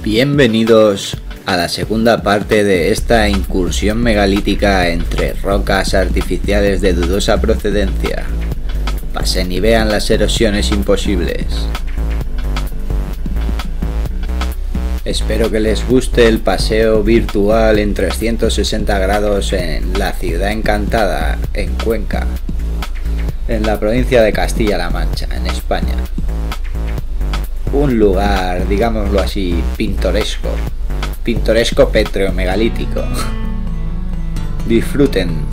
Bienvenidos a la segunda parte de esta incursión megalítica entre rocas artificiales de dudosa procedencia. Pasen y vean las erosiones imposibles. Espero que les guste el paseo virtual en 360 grados en la ciudad encantada, en Cuenca, en la provincia de Castilla-La Mancha, en España. Un lugar, digámoslo así, pintoresco pétreo megalítico. Disfruten.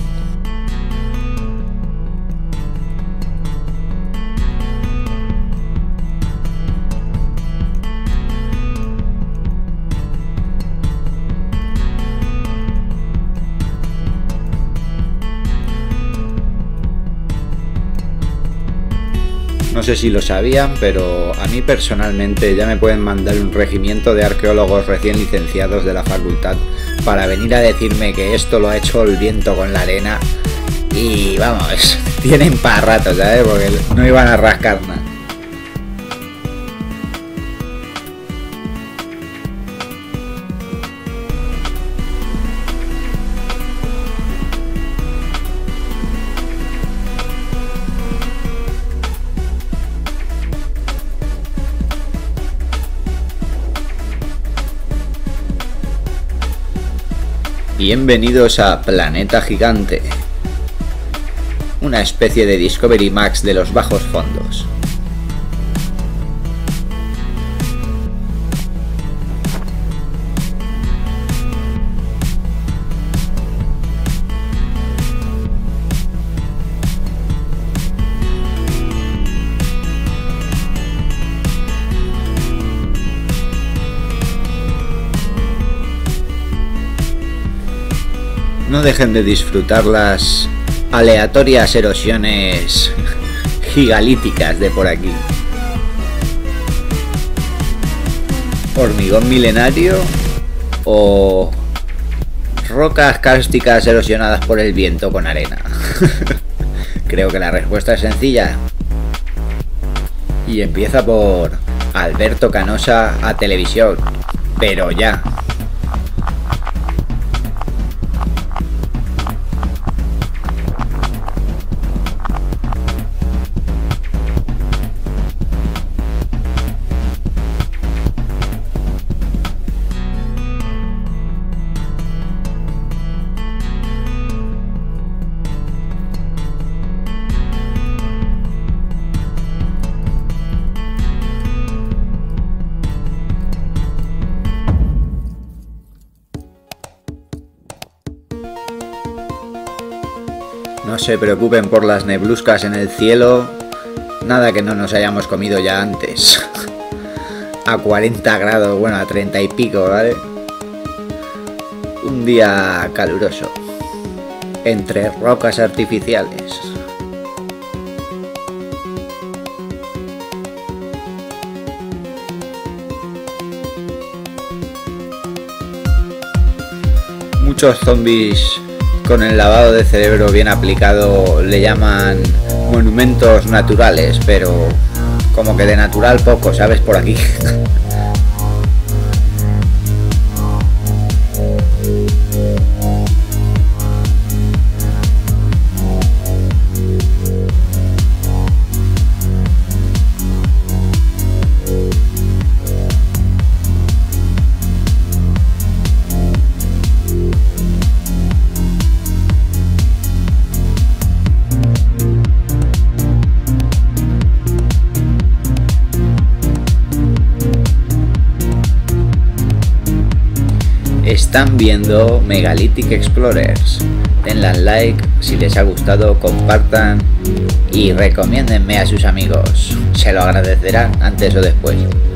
No sé si lo sabían, pero a mí personalmente ya me pueden mandar un regimiento de arqueólogos recién licenciados de la facultad para venir a decirme que esto lo ha hecho el viento con la arena y vamos, tienen para rato, ¿sabes? Porque no iban a rascar nada. Bienvenidos a Planeta Gigante, una especie de Discovery Max de los bajos fondos. No dejen de disfrutar las aleatorias erosiones gigalíticas de por aquí. ¿Hormigón milenario o rocas cársticas erosionadas por el viento con arena? Creo que la respuesta es sencilla. Y empieza por Alberto Canosa a televisión, pero ya. No se preocupen por las nebluscas en el cielo, nada que no nos hayamos comido ya antes. A 40 grados, bueno, a 30 y pico, ¿vale? Un día caluroso, entre rocas artificiales. Muchos zombies con el lavado de cerebro bien aplicado le llaman monumentos naturales, pero como que de natural poco, ¿sabes? Por aquí. Están viendo Megalithic Explorers. Denle like si les ha gustado, compartan y recomiéndenme a sus amigos. Se lo agradecerán antes o después.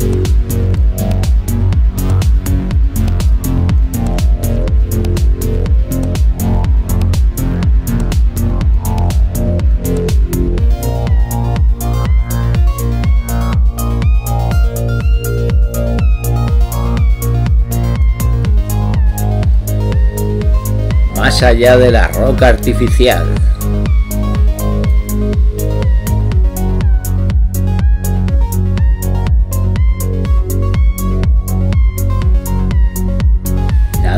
Más allá de la roca artificial.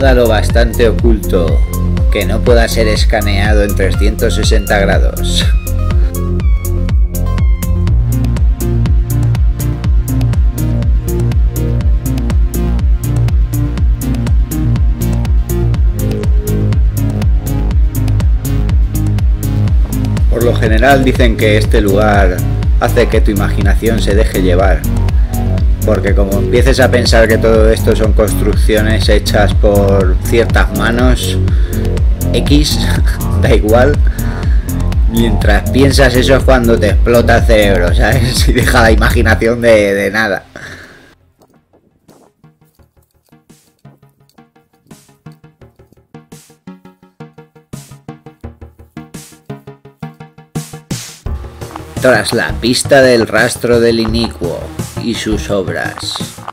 nada lo bastante oculto que no pueda ser escaneado en 360 grados. Por lo general dicen que este lugar hace que tu imaginación se deje llevar, porque como empieces a pensar que todo esto son construcciones hechas por ciertas manos X, da igual, mientras piensas eso es cuando te explota el cerebro, ¿sabes? Y deja la imaginación de nada. Tras la pista del rastro del inicuo y sus obras.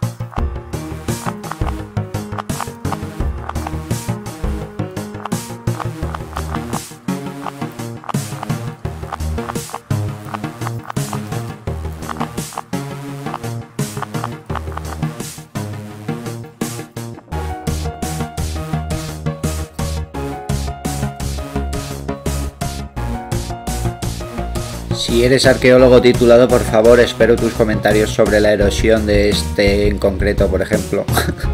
Si eres arqueólogo titulado, por favor, espero tus comentarios sobre la erosión de este en concreto, por ejemplo.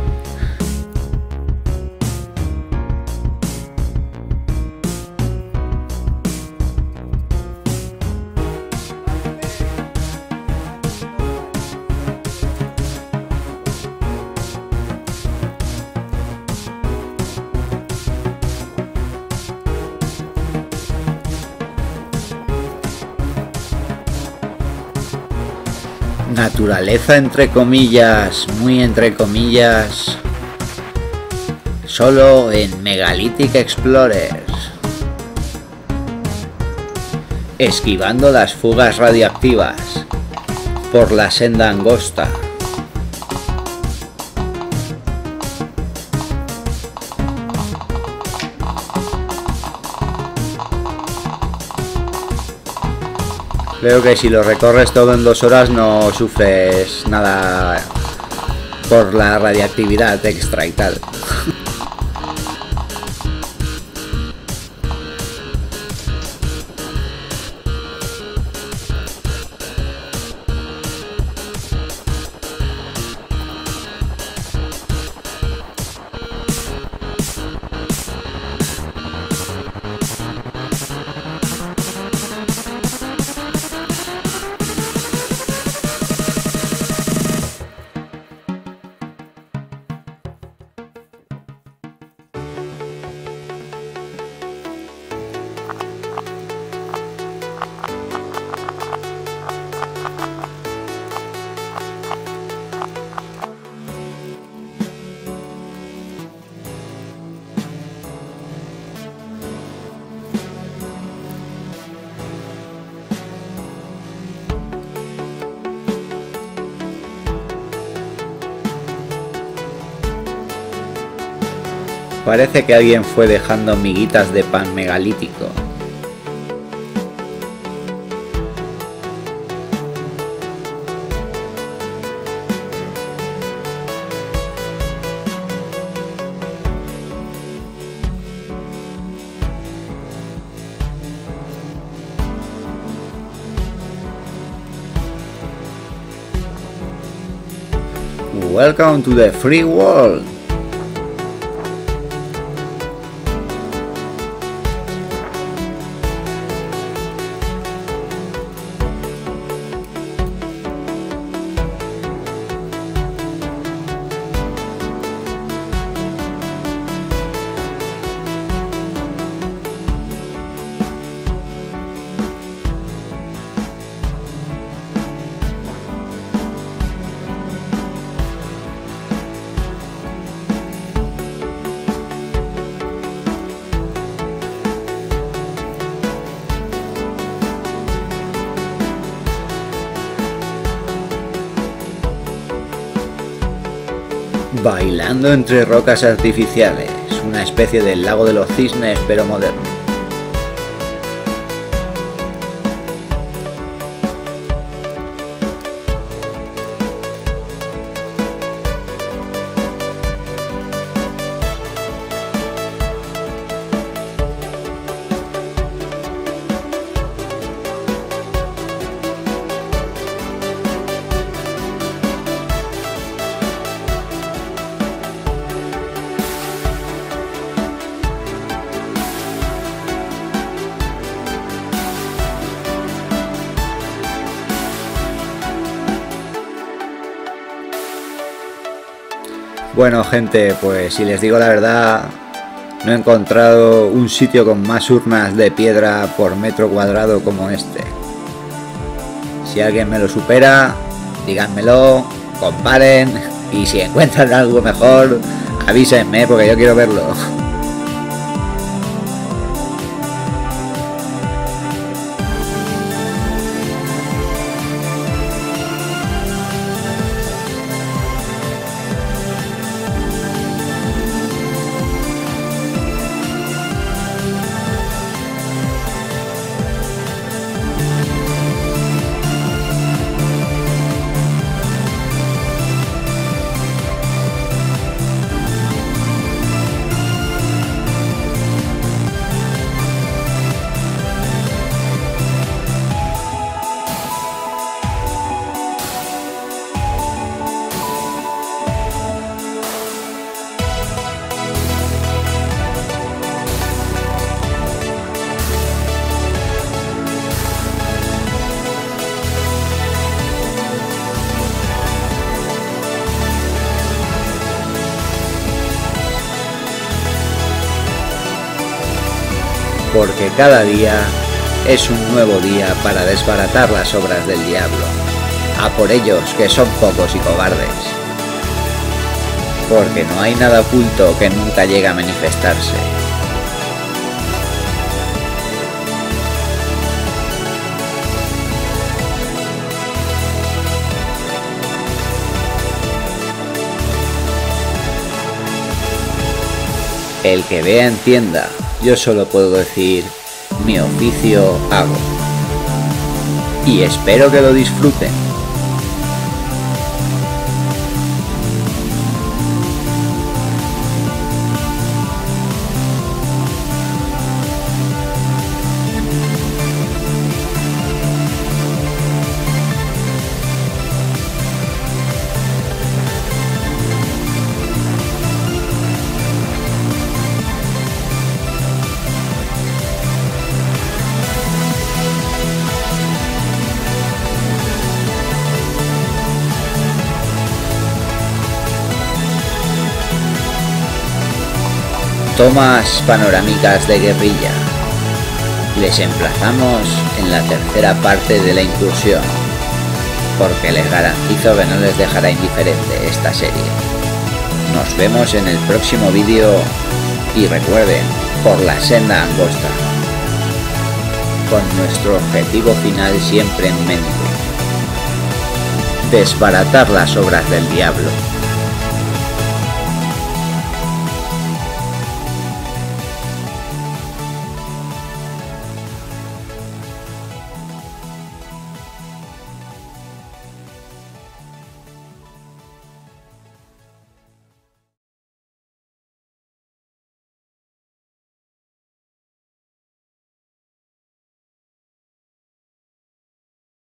Naturaleza entre comillas, muy entre comillas, solo en Megalithic Explorers. Esquivando las fugas radiactivas por la senda angosta. Creo que si lo recorres todo en 2 horas no sufres nada por la radiactividad extra y tal. Parece que alguien fue dejando miguitas de pan megalítico. Welcome to the free world. Bailando entre rocas artificiales, una especie del lago de los cisnes pero moderno. Bueno, gente, pues si les digo la verdad, no he encontrado un sitio con más urnas de piedra por metro cuadrado como este. Si alguien me lo supera, díganmelo, comparen, y si encuentran algo mejor, avísenme porque yo quiero verlo. Porque cada día es un nuevo día para desbaratar las obras del diablo, a por ellos que son pocos y cobardes. Porque no hay nada oculto que nunca llegue a manifestarse. El que vea entienda. Yo solo puedo decir, mi oficio hago. Y espero que lo disfruten. Tomas panorámicas de guerrilla. Les emplazamos en la tercera parte de la incursión, porque les garantizo que no les dejará indiferente esta serie. Nos vemos en el próximo vídeo y recuerden, por la senda angosta, con nuestro objetivo final siempre en mente: desbaratar las obras del diablo.